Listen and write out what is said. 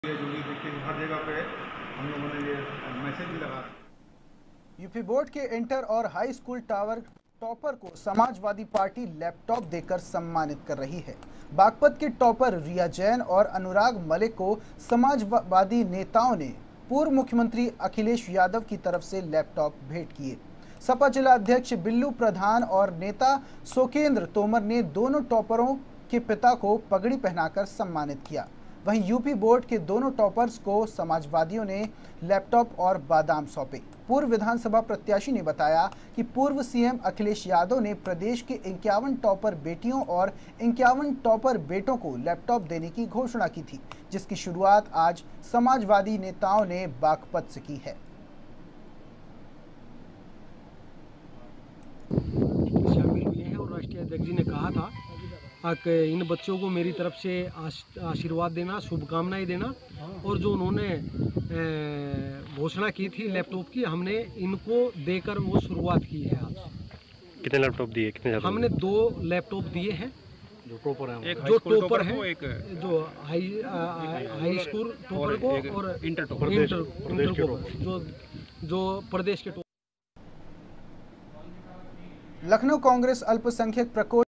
हर जगह पे हम लोगों ने ये मैसेज भी लगा। यूपी बोर्ड के इंटर और हाई स्कूल टॉपर को समाजवादी पार्टी लैपटॉप देकर सम्मानित कर रही है। बागपत के टॉपर रिया जैन और अनुराग मलिक को समाजवादी नेताओं ने पूर्व मुख्यमंत्री अखिलेश यादव की तरफ से लैपटॉप भेंट किए। सपा जिला अध्यक्ष बिल्लू प्रधान और नेता सोकेंद्र तोमर ने दोनों टॉपरों के पिता को पगड़ी पहनाकर सम्मानित किया। वहीं यूपी बोर्ड के दोनों टॉपर्स को समाजवादियों ने लैपटॉप और बादाम सौंपे। पूर्व विधानसभा प्रत्याशी ने बताया कि पूर्व सीएम अखिलेश यादव ने प्रदेश के 51 टॉपर बेटियों और 51 टॉपर बेटों को लैपटॉप देने की घोषणा की थी, जिसकी शुरुआत आज समाजवादी नेताओं ने बागपत से की है। शामिल हुए हैं और राष्ट्रीय अध्यक्ष जी ने कहा था कि इन बच्चों को मेरी तरफ से आशीर्वाद देना, शुभकामनाएं देना, और जो उन्होंने घोषणा की थी लैपटॉप की, हमने इनको देकर वो शुरुआत की है। आज कितने लैपटॉप दिए? हमने 2 लैपटॉप दिए हैं। जो टॉपर है, एक जो टॉपर है, जो हाई स्कूल टॉपर को, और इंटर को, जो प्रदेश के। लखनऊ कांग्रेस अल्पसंख्यक प्रकोष्ठ